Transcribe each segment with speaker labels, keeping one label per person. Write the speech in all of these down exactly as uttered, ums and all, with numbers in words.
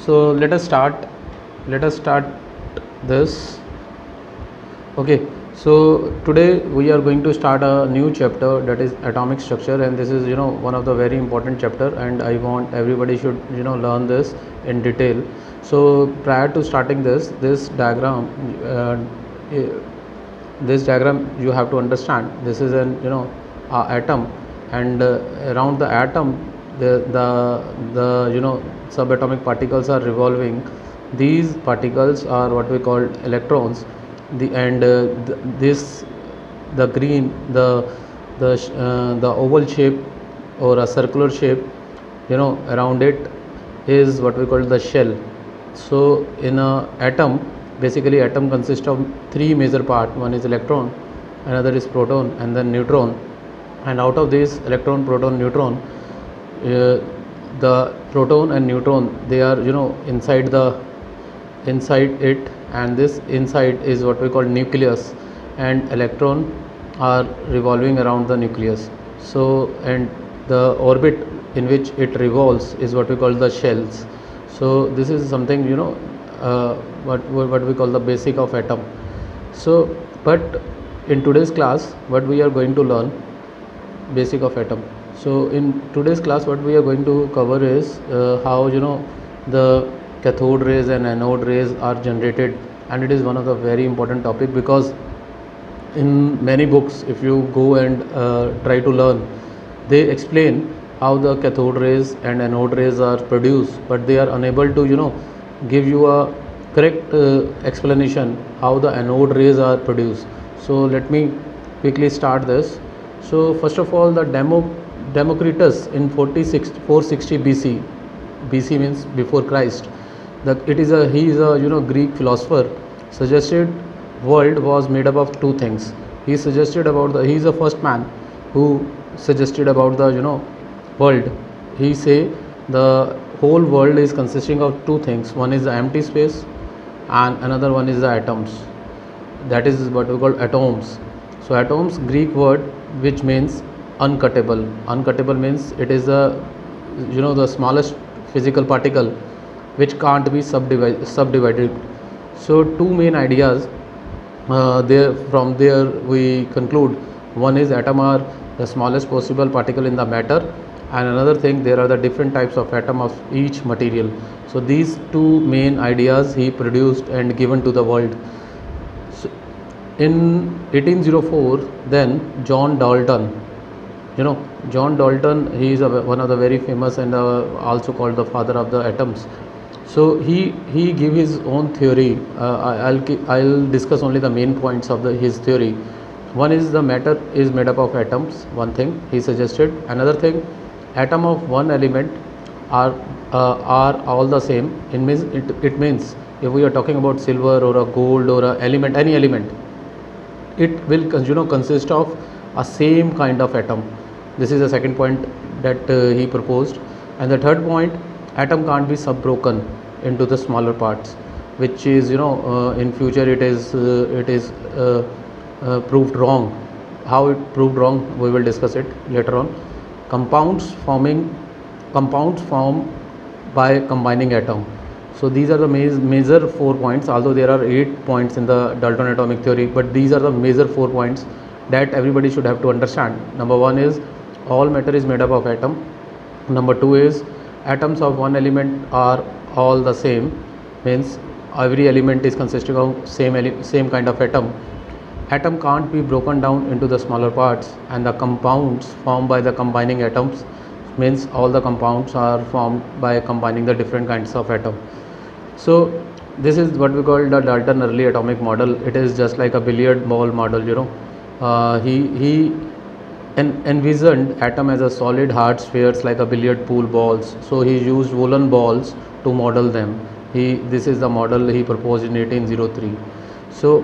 Speaker 1: So let us start. Let us start this. Okay. So today we are going to start a new chapter, that is atomic structure, and this is you know one of the very important chapter, and I want everybody should you know learn this in detail. So prior to starting this, this diagram, uh, this diagram you have to understand. This is an you know uh, atom, and uh, around the atom, the the the you know subatomic particles are revolving. These particles are what we call electrons. The and uh, th- this the green the the uh, the oval shape or a circular shape, you know around it is what we call the shell. So in a atom, basically atom consists of three major part. One is electron, another is proton, and then neutron. And out of this electron, proton, neutron, uh, the proton and neutron, they are you know inside the inside it, and this inside is what we call nucleus, and electron are revolving around the nucleus. So and the orbit in which it revolves is what we call the shells. So this is something you know uh, what what we call the basic of atom. So but in today's class, what we are going to learn, basic of atom. So in today's class, what we are going to cover is uh, how you know the cathode rays and anode rays are generated, and it is one of the very important topic, because in many books, if you go and uh, try to learn, they explain how the cathode rays and anode rays are produced, but they are unable to you know give you a correct uh, explanation how the anode rays are produced. So let me quickly start this. So first of all, the demo Democritus in forty-six four sixty B C, B C means before Christ. The, it is a he is a you know Greek philosopher, suggested world was made up of two things. He suggested about the he is the first man who suggested about the you know world. He say the whole world is consisting of two things. One is the empty space, and another one is the atoms. That is what we call atoms. So atoms, Greek word which means uncuttable. Uncuttable means it is the you know the smallest physical particle which can't be subdivided. subdivided. So two main ideas uh, there from there we conclude. One is atom are the smallest possible particle in the matter, and another thing, there are the different types of atom of each material. So these two main ideas he produced and given to the world. So in eighteen oh four, then John Dalton, you know John Dalton, he is a, one of the very famous and uh, also called the father of the atoms. So he he gave his own theory. uh, I- I'll gi- I'll discuss only the main points of the his theory. One is the matter is made up of atoms, one thing he suggested. Another thing, atom of one element are uh, are all the same. It means it, it means if we are talking about silver or a gold or a element, any element, it will cons- you know consist of a same kind of atom. This is the second point that uh, he proposed. And the third point, atom can't be subbroken into the smaller parts, which is you know uh, in future it is uh, it is uh, uh, proved wrong. How it proved wrong, we will discuss it later on. Compounds forming compounds form by combining atom. So these are the ma- major four points, although there are eight points in the Dalton atomic theory, but these are the major four points that everybody should have to understand. Number one is all matter is made up of atom. Number two is atoms of one element are all the same, means every element is consisting of same ele- same kind of atom. Atom can't be broken down into the smaller parts, and the compounds formed by the combining atoms, means all the compounds are formed by combining the different kinds of atom. So this is what we call the Dalton early atomic model. It is just like a billiard ball model, you know. Uh, he he en- envisioned atom as a solid hard spheres like a billiard pool balls. So he used woolen balls to model them. He this is the model he proposed in eighteen oh three. So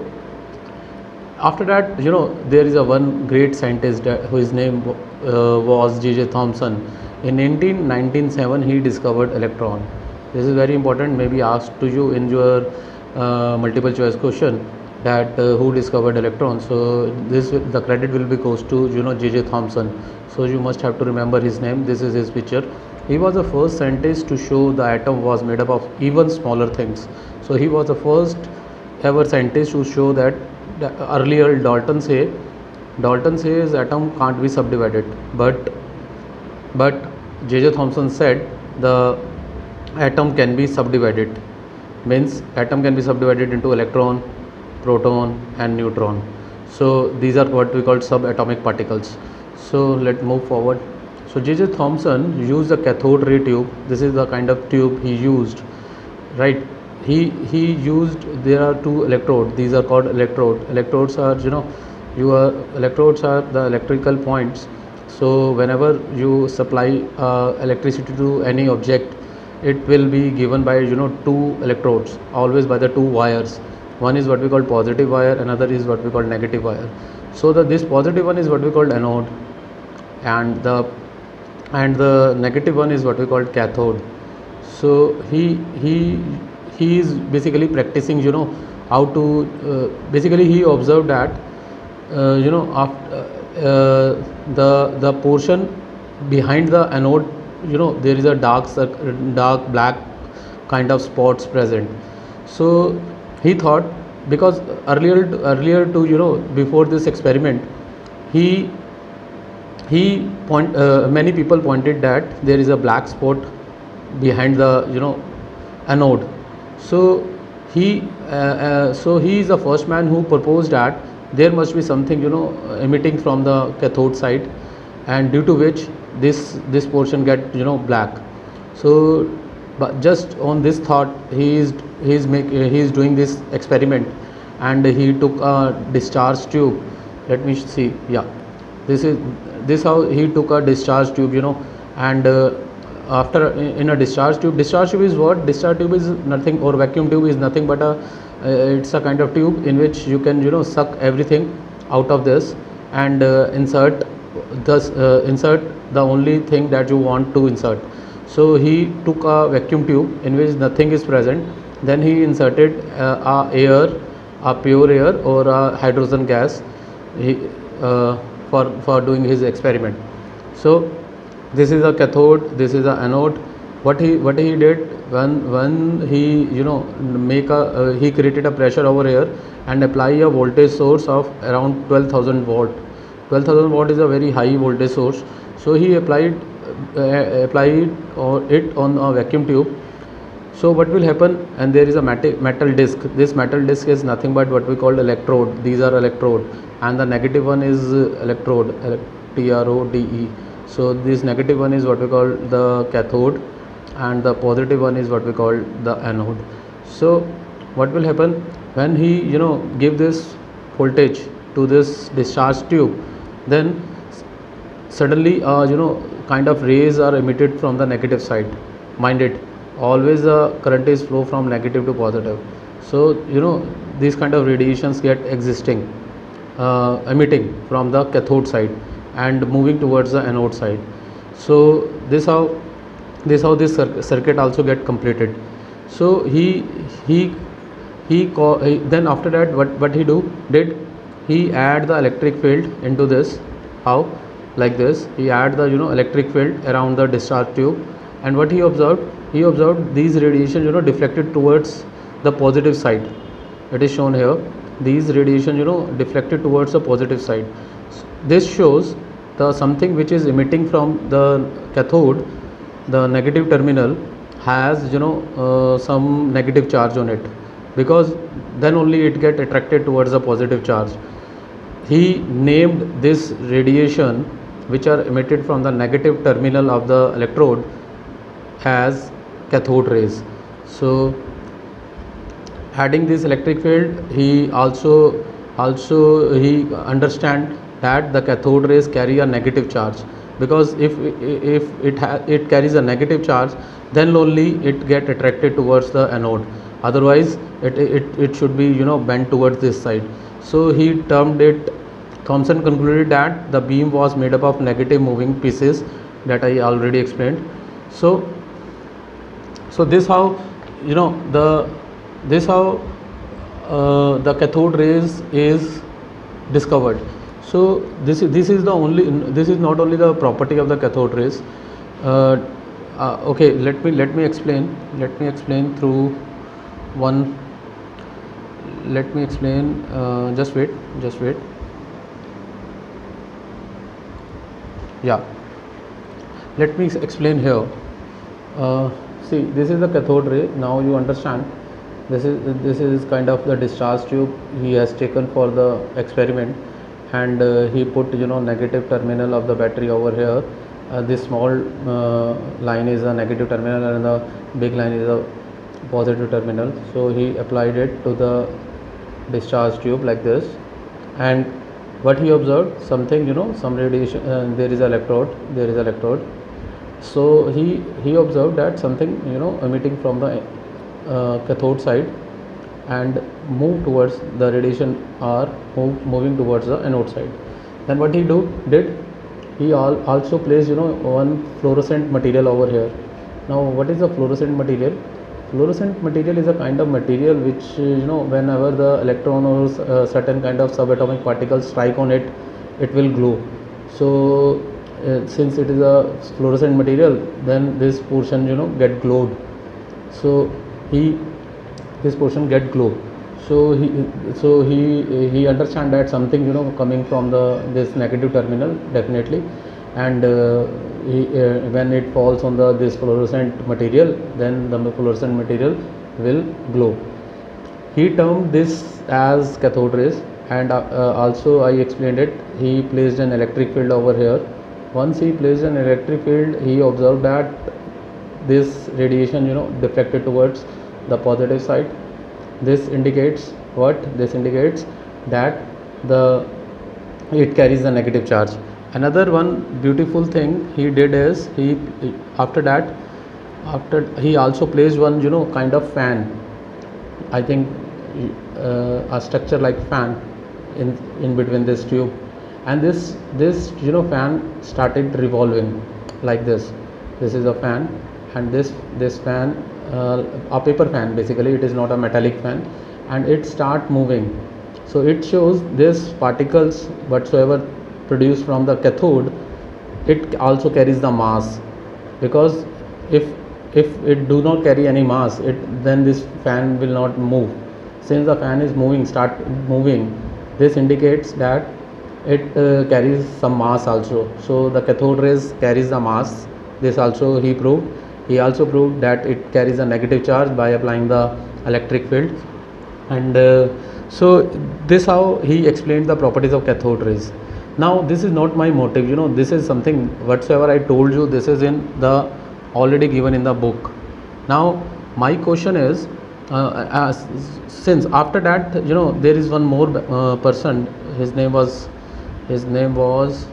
Speaker 1: after that, you know, there is a one great scientist that, whose name uh, was J J Thomson. In eighteen ninety-seven, he discovered electron. This is very important, maybe asked to you in your uh, multiple choice question, that uh, who discovered electron. So this will- the credit will be goes to you know J J Thomson. So you must have to remember his name. This is his picture. He was the first scientist to show the atom was made up of even smaller things. So he was the first ever scientist to show that, that earlier Dalton say Dalton says atom can't be subdivided, but but J J Thomson said the atom can be subdivided, means atom can be subdivided into electron, proton and neutron. So these are what we call subatomic particles. So let's move forward. So J J Thomson used the cathode ray tube. This is the kind of tube he used, right? He he used, there are two electrodes. These are called electrode. Electrodes are, you know, your electrodes are the electrical points. So whenever you supply uh, electricity to any object, it will be given by, you know, two electrodes, always by the two wires. One is what we call positive wire, another is what we call negative wire. So the this positive one is what we call anode, and the and the negative one is what we call cathode. So he he he is basically practicing, you know, how to uh, basically he observed that uh, you know after uh, the the portion behind the anode, you know, there is a dark dark black kind of spots present. So he thought, because earlier earlier to you know before this experiment, he he point uh, many people pointed that there is a black spot behind the, you know, anode. So he uh, uh, so he is the first man who proposed that there must be something, you know, emitting from the cathode side, and due to which this this portion get, you know, black. So but just on this thought, he is he is make he is doing this experiment, and he took a discharge tube. Let me see. Yeah, this is this how he took a discharge tube, you know, and uh, after in a discharge tube, discharge tube is what? Discharge tube is nothing, or vacuum tube is nothing but a uh, it's a kind of tube in which you can, you know, suck everything out of this and uh, insert thus uh, insert the only thing that you want to insert. So he took a vacuum tube in which nothing is present, then he inserted uh, a air, a pure air or a hydrogen gas, he, uh, for for doing his experiment. So this is a cathode, this is a anode. What he what he did, when when he, you know, make a uh, he created a pressure over here and apply a voltage source of around twelve thousand volt. twelve thousand volt is a very high voltage source. So he applied uh, applied or it on a vacuum tube. So what will happen, and there is a metal metal disc. This metal disc is nothing but what we call electrode. These are electrode, and the negative one is electrode, T R O D E. So this negative one is what we call the cathode, and the positive one is what we call the anode. So what will happen when he, you know, give this voltage to this discharge tube, then suddenly uh, you know, kind of rays are emitted from the negative side. Mind it, always the current is flow from negative to positive. So you know, these kind of radiations get existing uh, emitting from the cathode side and moving towards the anode side. So this how this how this circuit also get completed. So he he he, call, he then after that what what he do did he add the electric field into this. How? Like this, he add the, you know, electric field around the discharge tube, and what he observed, he observed these radiation, you know, deflected towards the positive side. It is shown here, these radiation, you know, deflected towards the positive side. This shows the something which is emitting from the cathode, the negative terminal has, you know, uh, some negative charge on it, because then only it get attracted towards the positive charge. He named this radiation which are emitted from the negative terminal of the electrode as cathode rays. So adding this electric field, he also also he understand that the cathode rays carry a negative charge, because if if it ha it carries a negative charge, then only it get attracted towards the anode. Otherwise it, it it should be, you know, bent towards this side. So he termed it, Thomson concluded that the beam was made up of negative moving pieces, that I already explained. So so this how, you know, the this how uh, the cathode rays is discovered. So this is this is the only this is not only the property of the cathode rays. Uh, uh, okay, let me let me explain let me explain through one. Let me explain, uh, just wait just wait yeah, let me explain here. uh, See, this is the cathode ray. Now you understand, this is this is kind of the discharge tube he has taken for the experiment, and uh, he put, you know, negative terminal of the battery over here. Uh, this small uh, line is a negative terminal and the big line is a positive terminal. So he applied it to the discharge tube like this, and what he observed, something, you know, some radiation, uh, there is electrode there is electrode. So he he observed that something, you know, emitting from the uh, cathode side and move towards the radiation, or move, moving towards the anode side. Then what he do did he al also placed, you know, one fluorescent material over here. Now what is the fluorescent material? Fluorescent material is a kind of material which, uh, you know, whenever the electron or uh, certain kind of subatomic particles strike on it, it will glow. So uh, since it is a fluorescent material, then this portion, you know, get glowed. So he this portion get glow. So he so he he understand that something, you know, coming from the this negative terminal definitely, and uh, he, uh, when it falls on the this fluorescent material, then the fluorescent material will glow. He termed this as cathode rays, and uh, uh, also I explained it. He placed an electric field over here. Once he placed an electric field, he observed that this radiation, you know, deflected towards the positive side. This indicates what? This indicates that the it carries the negative charge. Another one beautiful thing he did is he after that after he also placed one, you know, kind of fan. I think uh, a structure like fan in in between this tube, and this this you know, fan started revolving like this. This is a fan, and this this fan, uh, a paper fan basically, it is not a metallic fan, and it start moving. So it shows this particles whatsoever produced from the cathode, it also carries the mass, because if if it do not carry any mass, it then this fan will not move. Since the fan is moving, start moving, this indicates that it uh, carries some mass also. So the cathode rays carries the mass. This also he proved. He also proved that it carries a negative charge by applying the electric field. And uh, so this how he explained the properties of cathode rays. Now this is not my motive, you know, this is something whatsoever I told you, this is in the already given in the book. Now my question is, uh, as, since after that, you know, there is one more uh, person, his name was his name was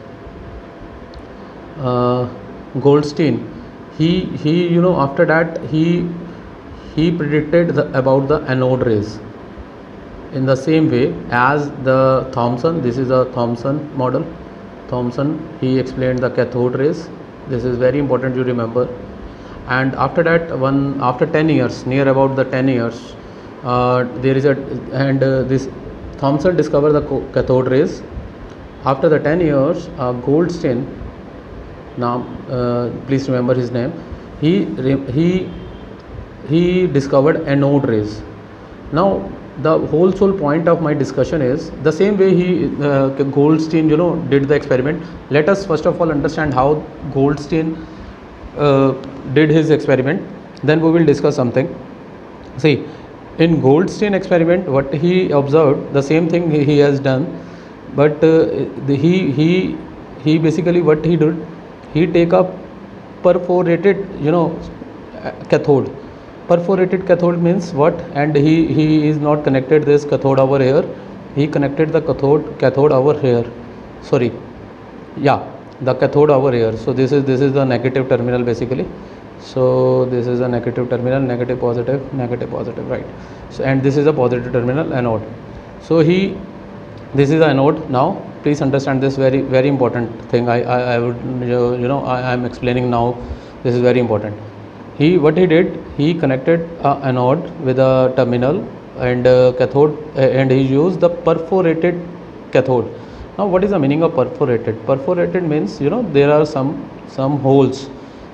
Speaker 1: uh, Goldstein. He he you know, after that he he predicted the, about the anode rays in the same way as the Thomson. This is a Thomson model. Thomson, he explained the cathode rays. This is very important you remember. And after that, one after ten years, near about the ten years, uh, there is a and uh, this Thomson discovered the cathode rays. After the ten years, uh, Goldstein, now uh, please remember his name, he he he discovered anode rays. Now the whole sole point of my discussion is the same way he uh, Goldstein, you know, did the experiment. Let us first of all understand how Goldstein uh, did his experiment, then we will discuss something. See, in Goldstein experiment, what he observed, the same thing he, he has done, but uh, the, he he he basically what he did, he take a perforated, you know, cathode. Perforated cathode means what? And he he is not connected this cathode over here, he connected the cathode cathode over here, sorry, yeah, the cathode over here. So this is this is the negative terminal basically. So this is a negative terminal, negative positive, negative positive, right? So and this is a positive terminal, anode. So he this is the anode. Now please understand this very very important thing. I I, I would you know I am explaining now. This is very important. He what he did, he connected a anode with a terminal and uh, cathode, uh, and he used the perforated cathode. Now what is the meaning of perforated? Perforated means, you know, there are some some holes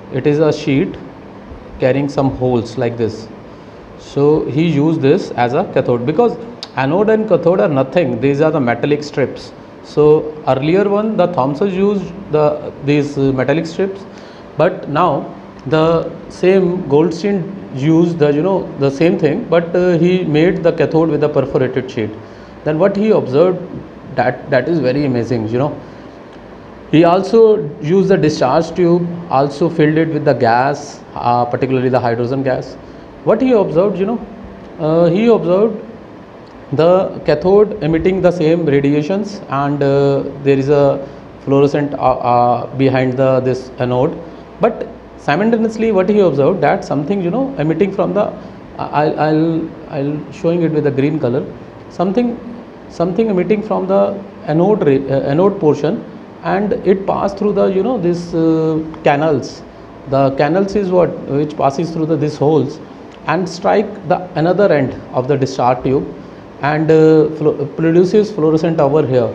Speaker 1: it is a sheet carrying some holes like this. So he used this as a cathode, because anode and cathode are nothing, these are the metallic strips. So earlier one, the Thomson used the these metallic strips, but now the same Goldstein used the you know the same thing, but uh, he made the cathode with a perforated sheet. Then what he observed, that that is very amazing, you know. He also used the discharge tube, also filled it with the gas, uh, particularly the hydrogen gas. What he observed, you know, uh, he observed the cathode emitting the same radiations, and uh, there is a fluorescent uh, uh, behind the this anode. But simultaneously, what he observed, that something, you know, emitting from the, I'll I'll I'll showing it with the green color, something something emitting from the anode uh, anode portion, and it passed through the you know this uh, canals. The canals is what which passes through the this holes and strike the another end of the discharge tube, and uh, produces fluorescent over here.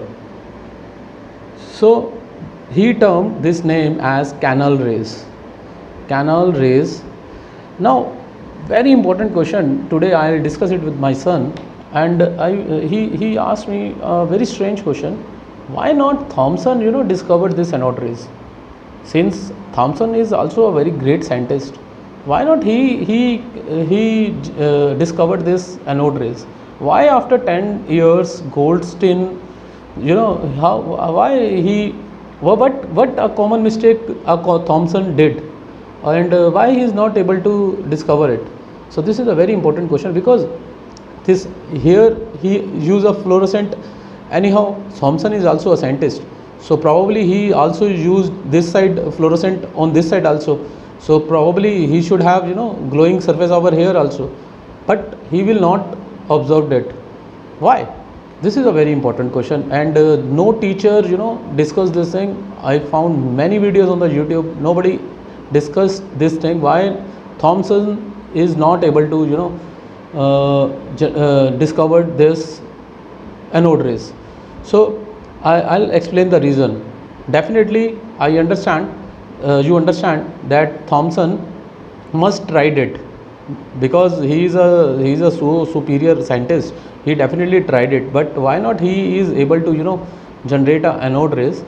Speaker 1: So he termed this name as canal rays. Canal rays. Now, very important question. Today I will discuss it with my son, and I uh, he he asked me a very strange question. Why not Thomson, you know, discovered this anode rays? Since Thomson is also a very great scientist, why not he he he uh, discovered this anode rays? Why after ten years Goldstein, you know, how why he what what a common mistake uh, Thomson did, and uh, why he is not able to discover it? So this is a very important question, because this here he used a fluorescent. Anyhow, Thomson is also a scientist, so probably he also used this side fluorescent on this side also. So probably he should have you know glowing surface over here also, but he will not observe that. Why? This is a very important question, and uh, no teacher you know discussed this thing. I found many videos on the YouTube. Nobody discussed this thing. Why Thomson is not able to you know uh, uh, discover this anode rays? So I, I'll explain the reason. Definitely, I understand. Uh, you understand that Thomson must tried it, because he is a he is a so superior scientist. He definitely tried it. But why not he is able to you know generate a anode rays?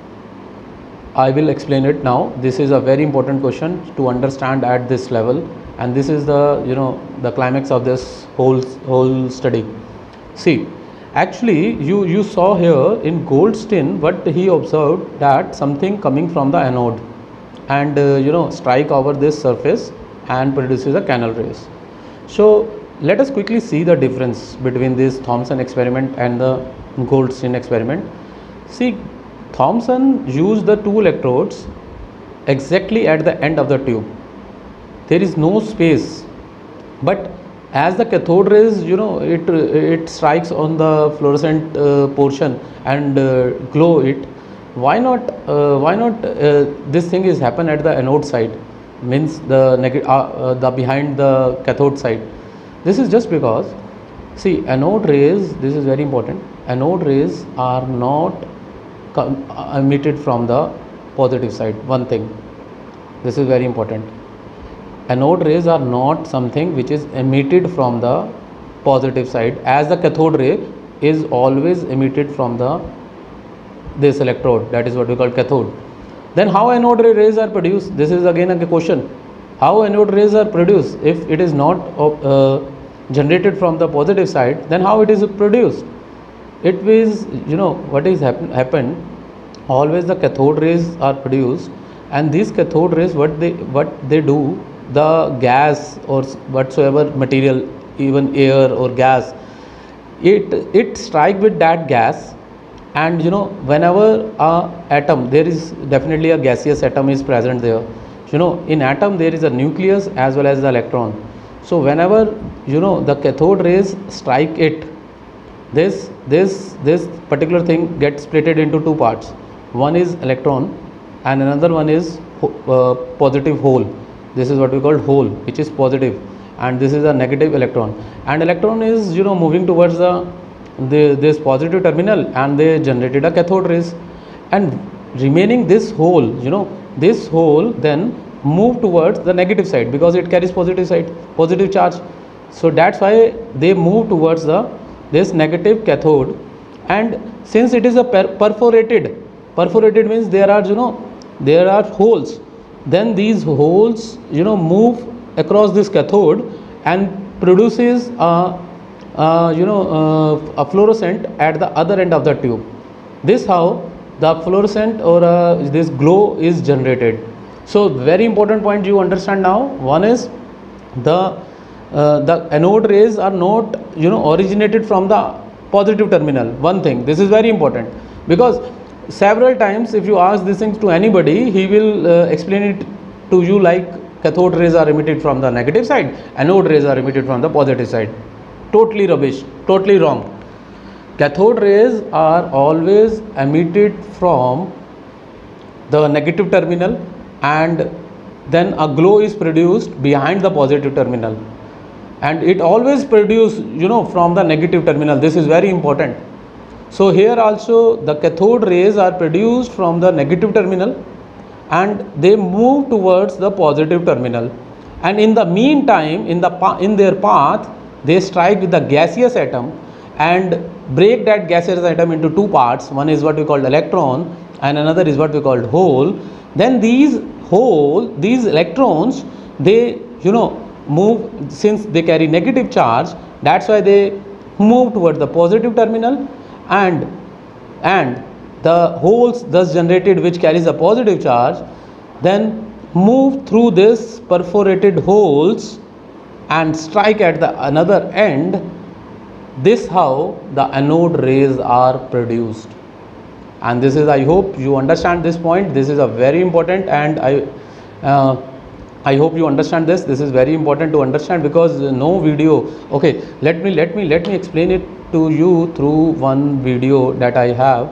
Speaker 1: I will explain it now. This is a very important question to understand at this level, and this is the you know the climax of this whole whole study. See. Actually, you, you saw here in Goldstein what he observed, that something coming from the anode and uh, you know strike over this surface and produces a canal rays. So let us quickly see the difference between this Thomson experiment and the Goldstein experiment. See, Thomson used the two electrodes exactly at the end of the tube. There is no space, but as the cathode rays, you know, it it strikes on the fluorescent uh, portion and uh, glow it. Why not? Uh, why not? Uh, this thing is happen at the anode side, means the negative, uh, uh, the behind the cathode side. This is just because, see, anode rays. This is very important. Anode rays are not emitted from the positive side. One thing. This is very important. Anode rays are not something which is emitted from the positive side, as the cathode ray is always emitted from the this electrode, that is what we call cathode. Then how anode rays are produced? This is again a question. How anode rays are produced? If it is not uh, generated from the positive side, then how it is produced? It is, you know, what is happen happened, always the cathode rays are produced, and these cathode rays, what they what they do, the gas or whatsoever material, even air or gas, it it strike with that gas, and you know whenever a atom, there is definitely a gaseous atom is present there, you know, in atom there is a nucleus as well as the electron. So whenever you know the cathode rays strike it, this this this particular thing gets splitted into two parts. One is electron and another one is uh, positive hole. This is what we call hole, which is positive, and this is a negative electron, and electron is you know moving towards the, the this positive terminal, and they generated a cathode rays, and remaining this hole, you know this hole then move towards the negative side because it carries positive side, positive charge. So that's why they move towards the this negative cathode. And since it is a per perforated, perforated means there are, you know, there are holes, then these holes, you know, move across this cathode and produces a, a you know uh, a fluorescent at the other end of the tube. This how the fluorescent or uh, this glow is generated. So very important point you understand now. One is the uh, the anode rays are not, you know, originated from the positive terminal. One thing, this is very important, because several times if you ask these things to anybody, he will uh, explain it to you like cathode rays are emitted from the negative side, anode rays are emitted from the positive side. Totally rubbish, totally wrong. Cathode rays are always emitted from the negative terminal, and then a glow is produced behind the positive terminal, and it always produce, you know, from the negative terminal. This is very important. So here also the cathode rays are produced from the negative terminal and they move towards the positive terminal, and in the meantime, in the in their path, they strike with the gaseous atom and break that gaseous atom into two parts. One is what we call electron and another is what we call hole. Then these hole, these electrons, they, you know, move, since they carry negative charge, that's why they move towards the positive terminal, and and the holes thus generated which carries a positive charge then move through this perforated holes and strike at the another end. This how the anode rays are produced. And this is, I hope you understand this point. This is a very important, and I uh, I hope you understand this. This is very important to understand, because no video. Okay, let me let me let me explain it to you through one video that I have.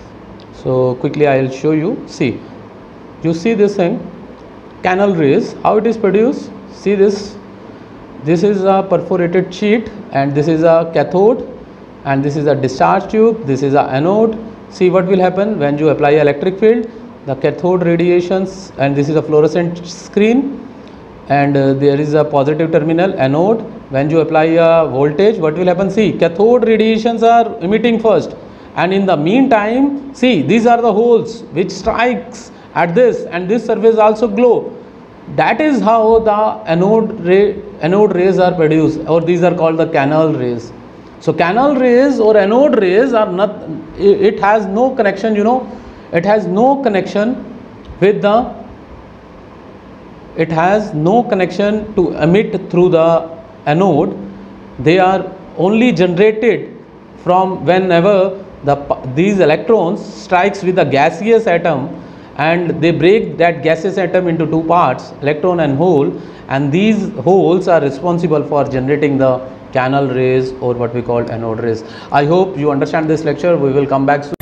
Speaker 1: So quickly I will show you. See, you see this thing, canal rays, how it is produced. See this, this is a perforated sheet and this is a cathode and this is a discharge tube, this is a anode. See what will happen when you apply electric field. The cathode radiations, and this is a fluorescent screen, and uh, there is a positive terminal anode. When you apply a voltage, what will happen? See, cathode radiations are emitting first, and in the meantime, see, these are the holes which strikes at this, and this surface also glow. That is how the anode ray anode rays are produced, or these are called the canal rays. So canal rays or anode rays are not, it has no connection, you know, it has no connection with the, it has no connection to emit through the anode. They are only generated from whenever the these electrons strikes with the gaseous atom, and they break that gaseous atom into two parts, electron and hole, and these holes are responsible for generating the canal rays or what we call anode rays. I hope you understand this lecture. We will come back soon.